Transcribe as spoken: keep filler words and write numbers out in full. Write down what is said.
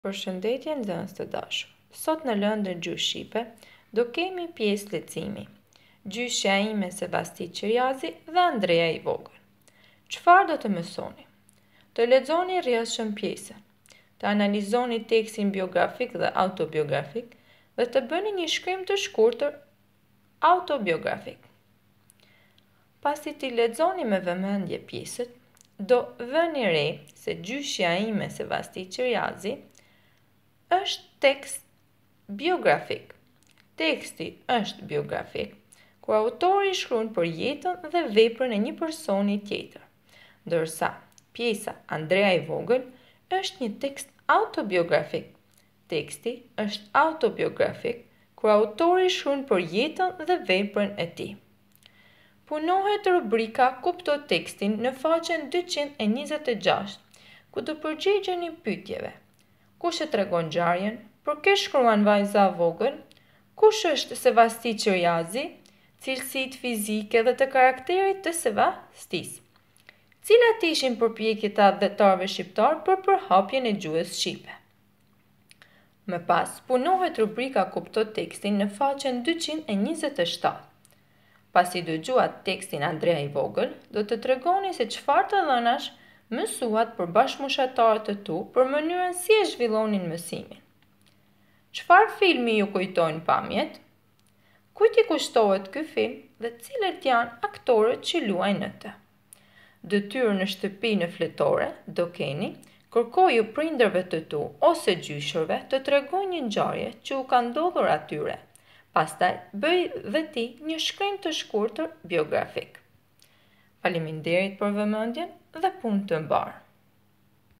Përshëndetje nxënës të dashur. Sot në lëndën Gjuhë Shqipe do kemi pjesë leximin. Gjyshja ime Sevasti Qiriazi dhe Andrea i Vogël. Çfarë do të mësoni? Të lexoni rrjedhshëm pjesën, të analizoni tekstin biografik dhe autobiografik dhe të bëni një shkrim të shkurtër autobiografik. Pasi ti lexoni me vëmendje pjesët, do vëni re se Gjyshja ime Sevasti Qiriazi është tekst biografik. Teksti është biografik, ku autori shkruan për jetën dhe veprën e një personi tjetër, ndërsa pjesa Andrea i Vogël është një tekst autobiografik. Teksti është autobiografik, ku autori shkruan për jetën dhe veprën e tij. Punohet rubrika Kupto tekstin në faqen dyqind e njëzet e gjashtë, ku do përgjigjeni pyetjeve. Kush e tregon ngjarjen? Për kë shkruan vajza e vogël? Kush është Sevasti Qiriazi? Cilësitë fizike dhe të karakterit të Sevastisë. Cilat ishin përpjekjet e adhetarëve shqiptar për përhapjen e gjuhës shqipe? Më pas, punohet rubrika Kupto tekstin në faqen dyqind e njëzet e shtatë. Pasi dëgjuat tekstin Andrea i Vogël, do të tregoni se çfarë të dhënash mësuat për bashkëmoshatarët e tu për mënyrën si e zhvillonin mësimin. Çfarë filmi ju kujtojnë pamjet? Kujt i kushtohet ky film dhe cilët janë aktorët që luajnë në të? Detyrë në shtëpi në fletore do keni, kërkoju prindërve të tu ose gjyshërve të tregojnë një ngjarje që u ka ndodhur atyre. Pastaj bëj dhe ti një shkrim të shkurtër biografik. Faleminderit për vëmendjen dhe punë të mbarë.